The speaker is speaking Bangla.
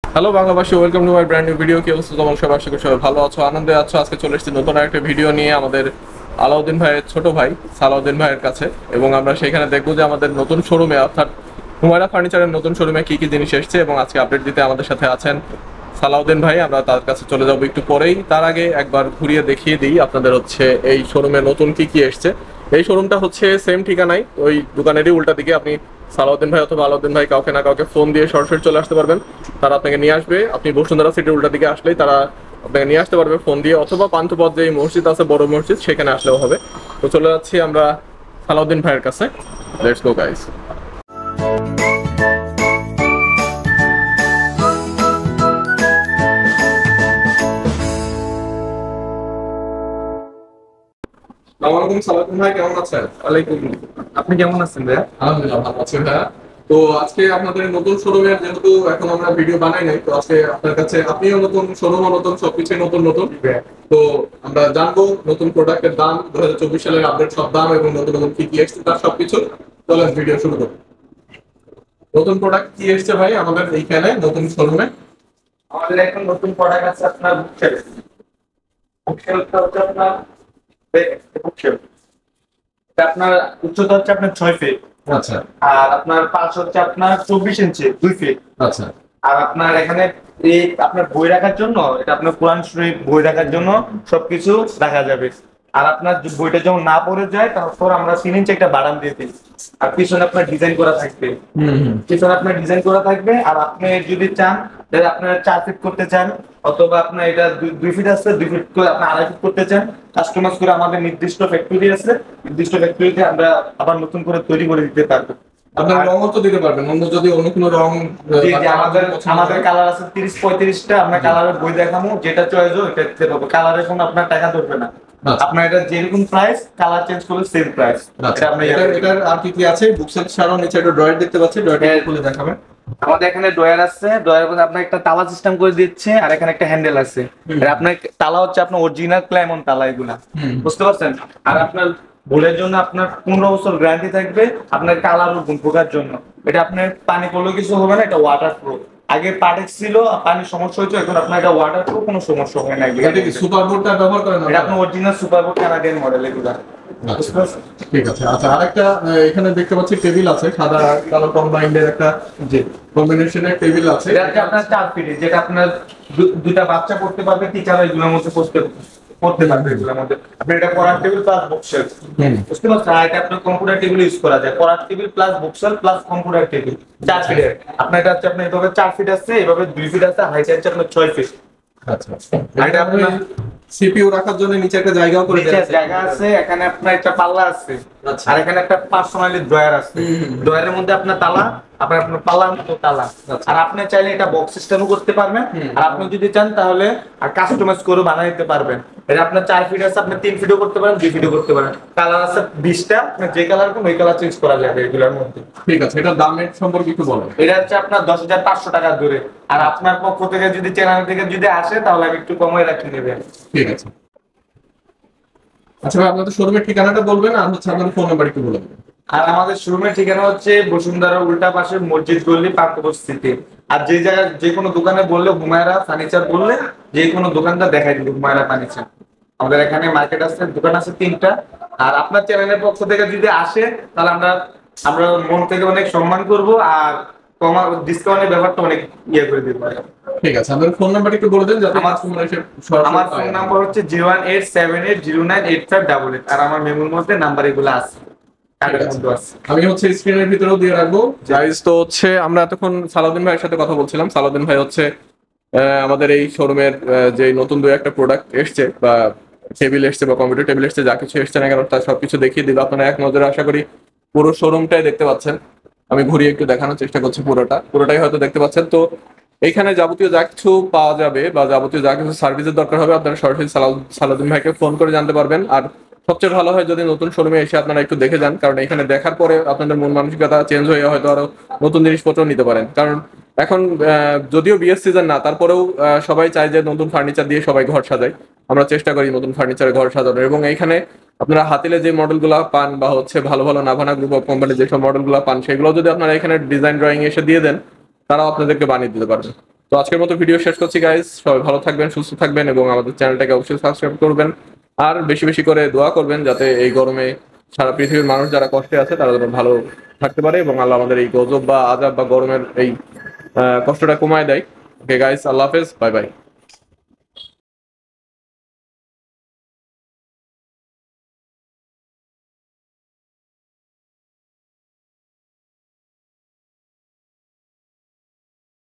হ্যালো বাংলাবাসী, welcome to my brand new video. কি অবস্থা তোমার সব? আশা করি সবাই ভালো আছো, আনন্দে আছো। আজকে চলে এসেছি নতুন একটা ভিডিও নিয়ে আমাদের আলাউদ্দিন ভাইয়ের ছোট ভাই সালাউদ্দিন ভাইয়ের কাছে, এবং আমরা সেখানে দেখবো যে আমাদের নতুন শোরুমে অর্থাৎ হুমায়রা ফার্নিচারের নতুন শোরুমে কি কি জিনিস এসেছে, এবং আজকে আপডেট দিতে আমাদের সাথে আছেন সালাউদ্দিন ভাই। আমরা তার কাছে চলে যাবো একটু পরেই। তার আগে একবার ঘুরিয়ে দেখিয়ে দিই আপনাদের হচ্ছে এই শোরুমে নতুন কি কি এসছে। এই শোরুমটা হচ্ছে সেম ঠিকানায়, ওই দোকানেরই উল্টা দিকে। আপনি সালাউদ্দিন ভাই অথবা আলাউদ্দিন ভাই কাউকে না কাউকে ফোন দিয়ে সরাসরি চলে আসতে পারবেন, তারা আপনাকে নিয়ে আসবে। আপনি বসুন্ধরা সিটির উল্টা দিকে আসলেই তারা আপনাকে নিয়ে আসতে পারবে ফোন দিয়ে, অথবা পান্থপথ যে মসজিদ আছে বড় মসজিদ সেখানে আসলেও হবে। তো চলে যাচ্ছি আমরা সালাউদ্দিন ভাইয়ের কাছে। Let's go guys. আসসালামু আলাইকুম সালাউদ্দিন ভাই, কেমন আছেন? ওয়ালাইকুম। আপনি কেমন আছেন ভাইয়া? আলহামদুলিল্লাহ ভালো আছি ভাইয়া। তো আজকে আপনাদের নতুন শোরুমের যেহেতু এখন আমরা ভিডিও বানাই নাই, তো আজকে আপনার কাছে আপনিও নতুন, শোরুমও নতুন, সবকিছু নতুন নতুন। তো আমরা জানবো নতুন প্রোডাক্টের দাম, 2024 সালের আপডেট সব দাম, এবং নতুন নতুন কি কি এসছে তার সবকিছু। চলেন ভিডিও শুরু করুন। নতুন প্রোডাক্ট কি এসছে ভাই আমাদের এইখানে নতুন শোরুমে? আমাদের এখন নতুন প্রোডাক্ট আছে আপনার বুকশেলফ। বুকশেলফটা হচ্ছে আপনার বুকশেলফ। এটা আপনার উচ্চতা হচ্ছে আপনার 6 ফিট। আচ্ছা আর আপনার পাশ হচ্ছে আপনার 24 ইঞ্চি 2 ফিট। আচ্ছা আর আপনার এখানে এই আপনার বই রাখার জন্য, এটা আপনার কোরআন শরীফ বই রাখার জন্য সবকিছু রাখা যাবে। আর আপনার বইটা যখন না পড়ে যায় তারপর আমরা 3 ইঞ্চি একটা বাটাম দিয়ে দিই। আর পিছনে আপনার ডিজাইন করা থাকবে। পিছনে আপনার ডিজাইন করা থাকবে। আর আপনি যদি চান তাহলে আপনার 4 ফিট করতে চান, অথবা আপনার এটা 2 ফিট আছে 2 ফিট করে আপনি 2.5 ফিট করতে চান, কাস্টমাইজ করে আমাদের নির্দিষ্ট ফ্যাক্টরি আছে, নির্দিষ্ট ফ্যাক্টরিতে আমরা আবার নতুন করে তৈরি করে দিতে পারবো। আপনার রঙও তো দিতে পারবেন, অন্য যদি অন্য কোনো রং। জি জি, আমাদের কালার আছে 30-35টা। আপনার কালারের বই দেখাবো, যেটা চয়েস হয় ওটা দিতে পারবো। কালারে কোনো আপনার টাকা ধরবে না। আপনার এটা যেরকম প্রাইস, কালার চেঞ্জ করলে সেম প্রাইস। এটা আপনি এটার আর কি কি আছে? বুকসেট ছাড়াও নিচে একটা ড্রয়ার দেখতে পাচ্ছি, ড্রয়ারটা খুলে দেখাবেন। আমাদের এখানে ড্রয়ার আছে, ড্রয়ারের মধ্যে আপনার একটা তালা সিস্টেম করে দিচ্ছে, আর এখানে একটা হ্যান্ডেল আছে। আর আপনার তালা হচ্ছে আপনার অরিজিনাল ক্লাইমন তালা, এগুলা বুঝতে পারছেন। আর আপনার বোলের জন্য আপনার 15 বছর গ্যারান্টি থাকবে, আপনার কালার ও গুণ পোকার জন্য। এটা আপনার পানি পড়লেও কিছু হবে না, এটা ওয়াটার প্রুফ। আগে পাটেক্স ছিল, পানির সমস্যা হয়েছে, এখন আপনার এটা ওয়াটার প্রুফ, কোনো সমস্যা হয় না। এটা কি সুপার বোর্ডটা ব্যবহার করেন? এটা আপনার original super board Canadian model এগুলা। ঠিক আছে। আচ্ছা, আরেকটা এখানে দেখতে পাচ্ছি টেবিল আছে, সাদা কালো কম্বাইন্ডের একটা যে কম্বিনেশনের টেবিল আছে। এটা আপনার 4 ফিট, যেটা আপনার দুটা বাচ্চা পড়তে পারবে, টিচার এগুলোর মধ্যে পড়তে পারবে এগুলোর মধ্যে। আপনি এটা পড়ার টেবিল প্লাস বুকশেলফ, বুঝতে পারছেন। আর এটা আপনার কম্পিউটার টেবিল ইউজ করা যায়, পড়ার table plus bookshelf plus computer table 4 ফিটের। আপনার এটা হচ্ছে আপনার এভাবে 4 ফিট আছে, এভাবে 2 ফিট আছে, হাইট আছে আপনার 6 ফিট। আচ্ছা, এটা আপনার সিপিইউ রাখার জন্য নিচে একটা জায়গাও করে দেওয়া আছে। জায়গা আছে, এখানে আপনার একটা পাল্লা আছে। আচ্ছা। আর এখানে একটা পার্সোনালি ড্রয়ার আছে। ড্রয়ারের মধ্যে আপনার তালা, আপনার পাল্লার মতো তালা। আর আপনি চাইলে এটা বক্স সিস্টেমও করতে পারবেন। আর আপনি যদি চান তাহলে আর কাস্টমাইজ করে বানিয়ে দিতে পারবেন। এটা আপনার 4 ফিট আছে, আপনি 3 ফিটও করতে পারেন, 2 ফিটও করতে পারেন। কালার আছে 20টা, আপনি যে কালার কোন ওই কালার চেঞ্জ করা যাবে এগুলোর মধ্যে। ঠিক আছে, এটা দামের সম্পর্কে একটু বলেন। এটা হচ্ছে আপনার 10,500 টাকা ধরে। আর আপনার পক্ষ থেকে যদি চ্যানেল থেকে যদি আসে তাহলে আমি একটু কমাই রাখি নেবেন। ঠিক আছে। আচ্ছা ভাই, আপনাদের শোরুমের ঠিকানাটা বলবেন, আর হচ্ছে আপনাদের ফোন নাম্বার একটু বলে দেবেন। আর আমাদের শোরুমের ঠিকানা হচ্ছে বসুন্ধরা উল্টা পাশে মসজিদ গল্লি পার্কবস্তিতে। আর যে জায়গায় যে কোনো দোকানে বললে হুমায়রা ফার্নিচার বললে যে কোনো দোকানটা দেখাই দিবে হুমায়রা ফার্নিচার। আমাদের এখানে মার্কেট আছে, দোকান আছে 3টা। আর আপনার চ্যানেলের পক্ষ থেকে যদি আসে তাহলে আমরা আমরা মন থেকে অনেক সম্মান করব, আর কমা ডিসকাউন্টের ব্যাপারটা অনেক ইয়ে করে দিতে পারি। ঠিক আছে, আপনাদের ফোন নাম্বার একটু বলে দেন যাতে আমার ফোন নাম্বার হচ্ছে 018788588। আর আমার মেমোর মধ্যে নাম্বার এগুলো আছে। আমি হচ্ছে স্ক্রিনের ভিতরেও দিয়ে রাখবো। গাইস, তো হচ্ছে আমরা এতক্ষণ সালাউদ্দিন ভাইয়ের সাথে কথা বলছিলাম। সালাউদ্দিন ভাই হচ্ছে আমাদের এই শোরুমের যে নতুন 2-1টা প্রোডাক্ট এসছে, বা টেবিল এসছে বা কম্পিউটার টেবিল এসছে, যা কিছু এসছে না কেন তার সবকিছু দেখিয়ে দিল। আপনারা এক নজরে আশা করি পুরো শোরুমটাই দেখতে পাচ্ছেন। আমি ঘুরিয়ে একটু দেখানোর চেষ্টা করছি, পুরোটাই হয়তো দেখতে পাচ্ছেন। তো এইখানে যাবতীয় যা কিছু পাওয়া যাবে বা যাবতীয় যা কিছু সার্ভিসের দরকার হবে, আপনারা সরাসরি সালাউদ্দিন ভাইকে ফোন করে জানতে পারবেন। আর সবচেয়ে ভালো হয় যদি নতুন শোরুমে এসে আপনারা একটু দেখে যান, কারণ এখানে দেখার পরে আপনাদের মন মানসিকতা চেঞ্জ হয়ে হয়তো আরো নতুন জিনিসপত্র নিতে পারেন। কারণ এখন যদিও বিয়ের সিজন না, তারপরেও সবাই চায় যে নতুন ফার্নিচার দিয়ে সবাই ঘর সাজায়। আমরা চেষ্টা করি নতুন ফার্নিচারে ঘর সাজানোর, এবং এইখানে আপনারা হাতিলে যে মডেলগুলো পান বা হচ্ছে ভালো ভালো নাভানা গ্রুপ অফ কোম্পানির যেসব মডেলগুলো পান, সেগুলো যদি আপনারা এখানে ডিজাইন ড্রয়িং এসে দিয়ে দেন, তারাও আপনাদেরকে বানিয়ে দিতে পারবে। তো আজকের মতো ভিডিও শেষ করছি গাইস, সবাই ভালো থাকবেন, সুস্থ থাকবেন এবং আমাদের চ্যানেলটাকে অবশ্যই সাবস্ক্রাইব করবেন। আর বেশি বেশি করে দোয়া করবেন যাতে এই গরমে সারা পৃথিবীর মানুষ যারা কষ্টে আছে তারা যেন ভালো থাকতে পারে এবং আল্লাহ আমাদের এই গজব বা আযাব বা গরমের এই কষ্টটা কমায় দেয়। ওকে গাইস, আল্লাহ হাফেজ, বাই বাই।